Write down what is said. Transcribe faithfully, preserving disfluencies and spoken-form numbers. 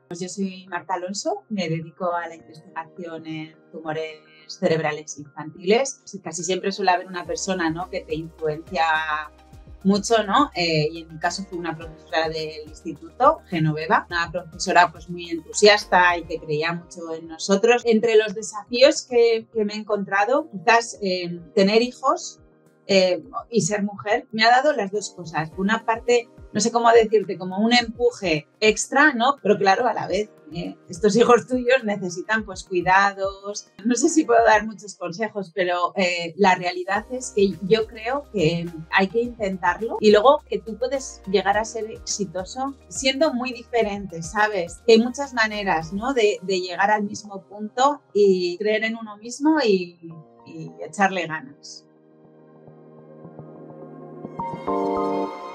Pues yo soy Marta Alonso, me dedico a la investigación en tumores cerebrales infantiles. Casi siempre suele haber una persona, ¿no?, que te influencia mucho, ¿no? Eh, y en mi caso fue una profesora del instituto, Genoveva, una profesora pues muy entusiasta y que creía mucho en nosotros. Entre los desafíos que, que me he encontrado, quizás eh, tener hijos eh, y ser mujer, me ha dado las dos cosas. Por una parte, no sé cómo decirte, como un empuje extra, ¿no? Pero claro, a la vez, eh, estos hijos tuyos necesitan pues cuidados. No sé si puedo dar muchos consejos, pero eh, la realidad es que yo creo que hay que intentarlo y luego que tú puedes llegar a ser exitoso siendo muy diferente, ¿sabes? Que hay muchas maneras, ¿no?, de, de llegar al mismo punto y creer en uno mismo y, y echarle ganas.